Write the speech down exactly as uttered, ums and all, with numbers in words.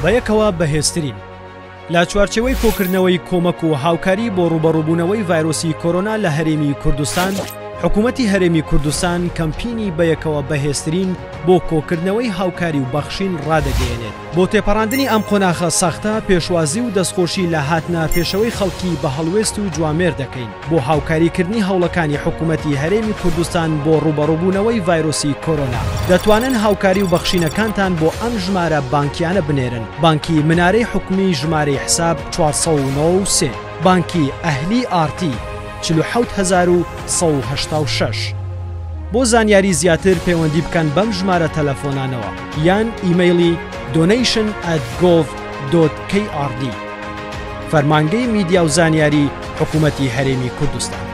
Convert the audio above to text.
بەیەکەوە بەهێزترین لا چوارچەوەی کۆکردنەوەی کۆمەک و هاوکاری بۆ ڕوبەڕووبوونەوەی ڤایرۆسی کۆرۆنا لە هەرێمی کوردستان، حکوومەتی هەرێمی کوردستان کەمپینی بەیەکەوە بەهێزترین بۆ کۆکردنەوەی هاوکاری و بەخشین ڕادەگەیەنێت بۆ تێپەڕاندنی ئەم قۆناغە سەختە پێشوازی و دەستخۆشی لە هاتنە پێشەوەی خەڵکی بە هەڵوێست و جوامێر دەکەین بۆ هاوکاریکردنی هەوڵەکانی حکوومەتی هەرێمی کوردستان بۆ ڕوبەڕووبوونەوەی ڤایرۆسی کۆرۆنا. دەتوانن هاوکاری و بەخشینەکانتان بۆ ئەم ژمارە بانکیانە بنێرن: بانکی منارەی حکومی ژمارەی حساب چوار سەد و نۆ و سێ، بانکی ئەهلی ئارتی چل و حەوت هەزار و سەد و هەشتا و شەش. بۆ زانیاری زیاتر پەیوەندی بکەن بەم ژمارە تەلەفۆنانەوە یان ئیمەیلی donation at gov dot k r d. فەرمانگەی میدیا و زانیاری حکوومەتی هەرێمی کوردستان.